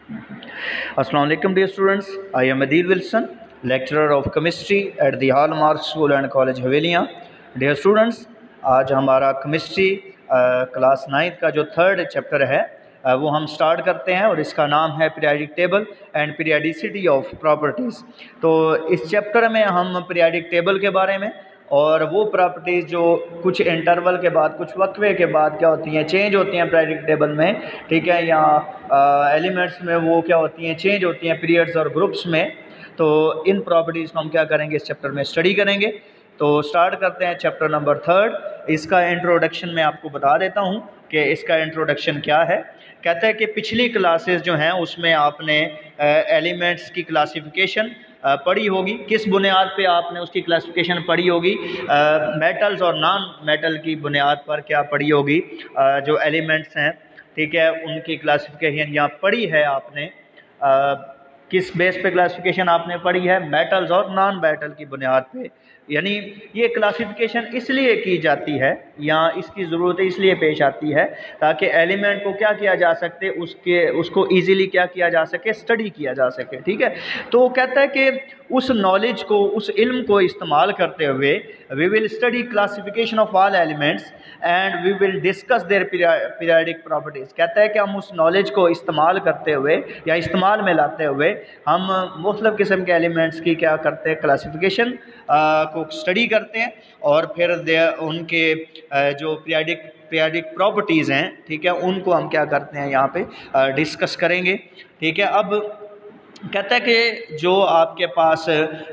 Assalamu alaikum dear students, I am Adil Wilson, lecturer of chemistry at the Hallmark School and College Haveliya. Dear students, आज हमारा chemistry class 9th का जो third chapter है वो हम start करते हैं और इसका नाम है periodic table and periodicity of properties. तो इस चैप्टर में हम पीरियाडिक टेबल के बारे में और वो प्रॉपर्टीज़ जो कुछ इंटरवल के बाद, कुछ वक्फे के बाद क्या होती हैं, चेंज होती हैं पीरियाडिक टेबल में, ठीक है, या एलिमेंट्स में वो क्या होती हैं, चेंज होती हैं पीरियड्स और ग्रुप्स में। तो इन प्रॉपर्टीज़ को हम क्या करेंगे, इस चैप्टर में स्टडी करेंगे। तो स्टार्ट करते हैं चैप्टर नंबर 3। इसका इंट्रोडक्शन मैं आपको बता देता हूँ कि इसका इंट्रोडक्शन क्या है। कहता है कि पिछली क्लासेस जो हैं उसमें आपने एलिमेंट्स की क्लासिफिकेशन पढ़ी होगी। किस बुनियाद पे आपने उसकी क्लासिफिकेशन पढ़ी होगी? मेटल्स और नॉन मेटल की बुनियाद पर क्या पढ़ी होगी? जो एलिमेंट्स हैं, ठीक है, उनकी क्लासिफिकेशन यहाँ पढ़ी है आपने। किस बेस पे क्लासिफिकेशन आपने पढ़ी है? मेटल्स और नॉन मेटल की बुनियाद पे। यानी ये क्लासिफिकेशन इसलिए की जाती है या इसकी ज़रूरत इसलिए पेश आती है ताकि एलिमेंट को क्या किया जा सके, उसको इजीली क्या किया जा सके, स्टडी किया जा सके, ठीक है। तो कहता है कि उस नॉलेज को, उस इल्म को इस्तेमाल करते हुए we will study classification of all elements and we will discuss their periodic properties. कहता है कि हम उस नॉलेज को इस्तेमाल करते हुए या इस्तेमाल में लाते हुए हम मुख्तलिफ़ किस्म के एलिमेंट्स की क्या करते हैं, क्लासिफिकेशन को स्टडी करते हैं और फिर उनके जो पीरियाडिक प्रॉपर्टीज़ हैं, ठीक है, उनको हम क्या करते हैं यहाँ पे डिस्कस करेंगे, ठीक है। अब कहता है कि जो आपके पास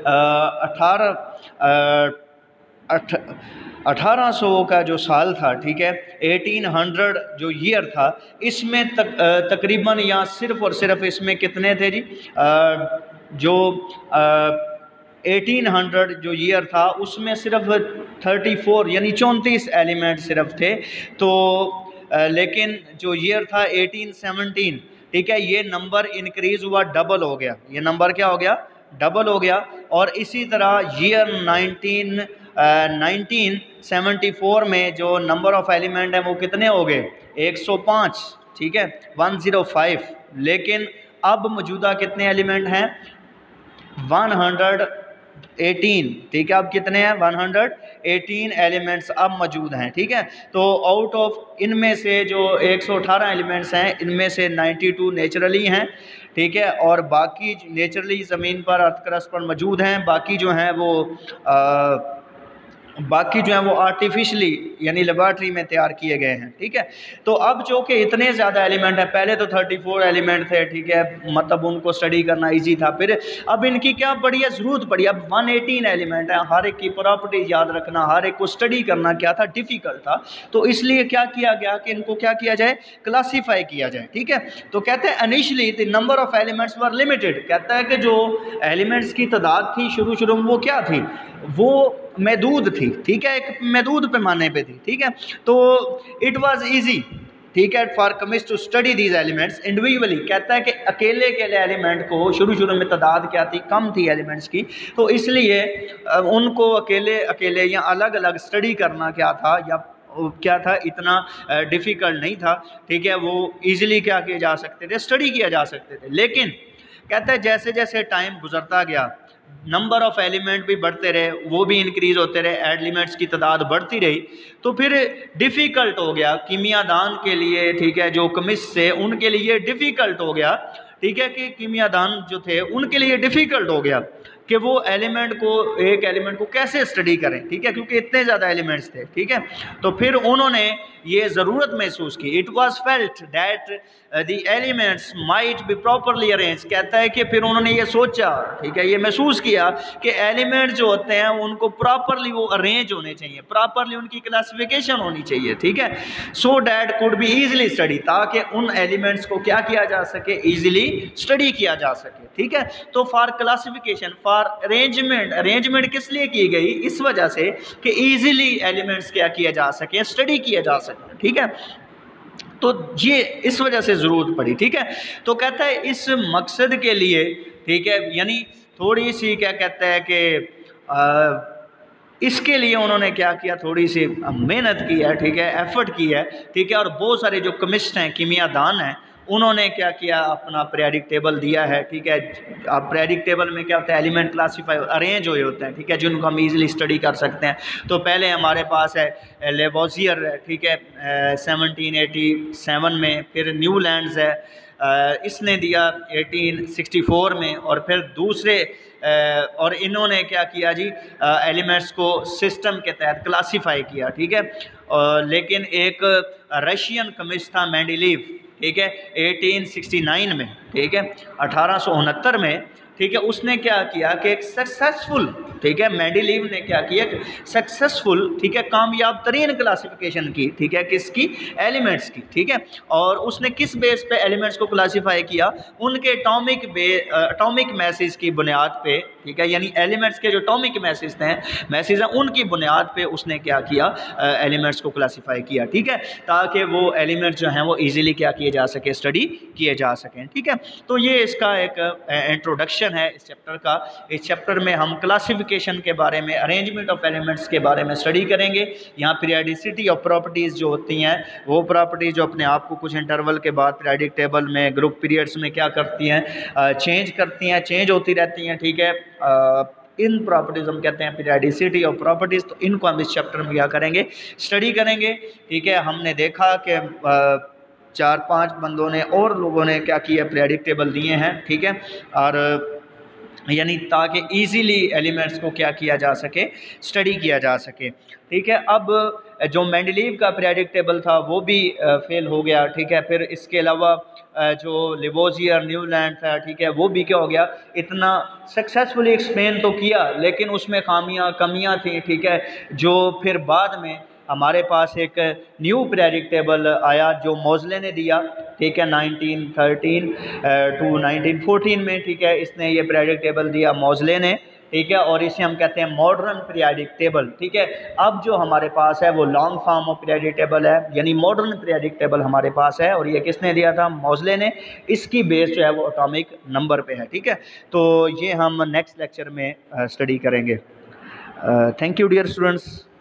1800 का जो साल था, ठीक है, 1800 जो ईयर था, इसमें तकरीबन या सिर्फ़ और सिर्फ इसमें कितने थे जी? जो 1800 जो ईयर था उसमें सिर्फ 34 यानी 34 एलिमेंट सिर्फ थे। तो लेकिन जो ईयर था 1817, ठीक है, ये नंबर इंक्रीज़ हुआ, डबल हो गया। ये नंबर क्या हो गया? डबल हो गया। और इसी तरह ईयर 1974 में जो नंबर ऑफ़ एलिमेंट हैं वो कितने हो गए? 105, ठीक है, 105। लेकिन अब मौजूदा कितने एलिमेंट हैं? 118, ठीक है। अब कितने हैं? 118 एलिमेंट्स अब मौजूद हैं, ठीक है। तो आउट ऑफ इनमें से जो 118 एलिमेंट्स हैं, इनमें से 92 नेचुरली हैं, ठीक है, और बाकी नेचुरली ज़मीन पर, अर्थ क्रस्ट पर मौजूद हैं। बाकी जो हैं वो आर्टिफिशली यानी लेबॉर्ट्री में तैयार किए गए हैं, ठीक है। तो अब जो कि इतने ज़्यादा एलिमेंट हैं, पहले तो 34 एलिमेंट थे, ठीक है, मतलब उनको स्टडी करना इजी था। फिर अब इनकी क्या पड़ी है, ज़रूरत पड़ी। अब 118 एलिमेंट हैं, हर एक की प्रॉपर्टीज याद रखना, हर एक को स्टडी करना क्या था, डिफ़िकल्ट था। तो इसलिए क्या किया गया कि इनको क्या किया जाए, क्लासीफाई किया जाए, ठीक है। तो कहते हैं initially the number of elements were limited. कहता है कि जो एलिमेंट्स की तादाद थी शुरू में वो क्या थी, वो महदूद थी, ठीक है, एक महदूद पैमाने पे थी, ठीक है। तो इट वाज इजी, ठीक है, for chemist to study these elements individually. कहता है कि अकेले एलिमेंट को शुरू में तादाद क्या थी, कम थी एलिमेंट्स की, तो इसलिए उनको अकेले या अलग अलग स्टडी करना क्या था, इतना डिफ़िकल्ट नहीं था, ठीक है। वो ईज़िली क्या किए जा सकते थे, स्टडी किया जा सकते थे। लेकिन कहता है जैसे जैसे टाइम गुजरता गया, नंबर ऑफ़ एलिमेंट भी बढ़ते रहे, वो भी इंक्रीज़ होते रहे, एलिमेंट्स की तादाद बढ़ती रही, तो फिर डिफ़िकल्ट हो गया कीमियादान के लिए, ठीक है, जो केमिस्ट थे उनके लिए डिफ़िकल्ट हो गया, ठीक है, कि कीमियादान जो थे उनके लिए डिफ़िकल्ट हो गया कि वो एक एलिमेंट को कैसे स्टडी करें, ठीक है, क्योंकि इतने ज़्यादा एलिमेंट्स थे, ठीक है। तो फिर उन्होंने ये ज़रूरत महसूस की, it was felt that the elements might be properly arrange. कहता है कि फिर उन्होंने ये सोचा, ठीक है, ये महसूस किया कि एलिमेंट जो होते हैं उनको प्रॉपरली वो अरेंज होने चाहिए, प्रॉपरली उनकी क्लासिफिकेशन होनी चाहिए, ठीक है, so that could be easily study, ताकि उन एलिमेंट्स को क्या किया जा सके, ईजिली स्टडी किया जा सके, ठीक है। तो फॉर क्लासिफिकेशन, फॉर अरेंजमेंट किस लिए की गई? इस वजह से कि ईजिली एलिमेंट्स क्या किया जा सके, स्टडी किया जा सके, ठीक है। तो ये इस वजह से ज़रूरत पड़ी, ठीक है। तो कहता है इस मकसद के लिए, ठीक है, यानी थोड़ी सी क्या कहता है कि इसके लिए उन्होंने क्या किया, थोड़ी सी मेहनत की है, ठीक है, एफर्ट की है, ठीक है। और बहुत सारे जो केमिस्ट हैं, कीमियादान हैं, उन्होंने क्या किया, अपना पीरियडिक टेबल दिया है, ठीक है। अब पीरियडिक टेबल में क्या होता है, एलिमेंट क्लासीफाई अरेंज हुए होते हैं, ठीक है, जिनको हम इजीली स्टडी कर सकते हैं। तो पहले हमारे पास है लेवोजियर है, ठीक है, 1787 में। फिर न्यूलैंड्स है, इसने दिया 1864 में। और फिर दूसरे और इन्होंने क्या किया जी, एलिमेंट्स को सिस्टम के तहत क्लासीफाई किया, ठीक है। लेकिन एक रशियन केमिस्ट था मेंडेलीव, ठीक है, 1869 में, ठीक है, 1869 में, ठीक है, उसने क्या किया कि एक सक्सेसफुल, ठीक है, मेंडेलीव ने क्या किया, सक्सेसफुल, ठीक है, कामयाब तरीन क्लासिफिकेशन की, ठीक है, किसकी, एलिमेंट्स की, ठीक है। और उसने किस बेस पे एलिमेंट्स को क्लासिफाई किया, उनके एटॉमिक मैसेज की बुनियाद पे, ठीक है, यानी एलिमेंट्स के जो एटॉमिक मैसेज हैं उनकी बुनियाद पे उसने क्या किया, एलिमेंट्स को क्लासिफाई किया, ठीक है, ताकि वो एलिमेंट्स जो हैं वो इजीली क्या किए जा सके, स्टडी किए जा सकें, ठीक है। तो ये इसका एक इंट्रोडक्शन है इस चैप्टर का। इस चैप्टर में हम क्लासिफिकेशन के बारे में, अरेंजमेंट ऑफ एलिमेंट्स के बारे में स्टडी करेंगे। यहाँ पीरियडिसिटी ऑफ प्रॉपर्टीज़ जो होती हैं, वो प्रॉपर्टीज़ जो अपने आप को कुछ इंटरवल के बाद पीरियडिक टेबल में, ग्रुप पीरियड्स में क्या करती हैं, चेंज करती हैं, चेंज होती रहती हैं, ठीक है। इन प्रॉपर्टीज़ हम कहते हैं पीरियडिसिटी ऑफ प्रॉपर्टीज़। तो इनको हम इस चैप्टर में क्या करेंगे, स्टडी करेंगे, ठीक है। हमने देखा कि 4-5 बंदों ने और लोगों ने क्या किया, पीरियडिक टेबल दिए हैं, ठीक है, और यानी ताकि इजीली एलिमेंट्स को क्या किया जा सके, स्टडी किया जा सके, ठीक है। अब जो मेंडेलीव का पीरियडिक टेबल था वो भी फेल हो गया, ठीक है। फिर इसके अलावा जो लिवोजियर, न्यूलैंड था, ठीक है, वो भी क्या हो गया, इतना सक्सेसफुली एक्सप्लेन तो किया लेकिन उसमें कमियां थी, ठीक है। जो फिर बाद में हमारे पास एक न्यू पीरियडिक टेबल आया जो मोज़ले ने दिया, ठीक है, 1913 टू 1914 में, ठीक है, इसने ये पीरियडिक टेबल दिया मोज़ले ने, ठीक है। और इसे हम कहते हैं मॉडर्न पीरियडिक टेबल, ठीक है। अब जो हमारे पास है वो long form of periodic table है, यानी मॉडर्न पीरियडिक टेबल हमारे पास है, और ये किसने दिया था, मोज़ले ने। इसकी बेस जो है वो एटॉमिक नंबर पे है, ठीक है। तो ये हम नेक्स्ट लेक्चर में स्टडी करेंगे। Thank you dear students.